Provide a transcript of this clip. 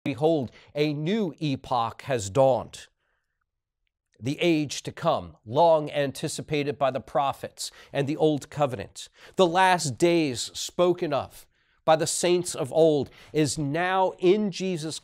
Behold, a new epoch has dawned. The age to come, long anticipated by the prophets and the Old Covenant, the last days spoken of by the saints of old, is now in Jesus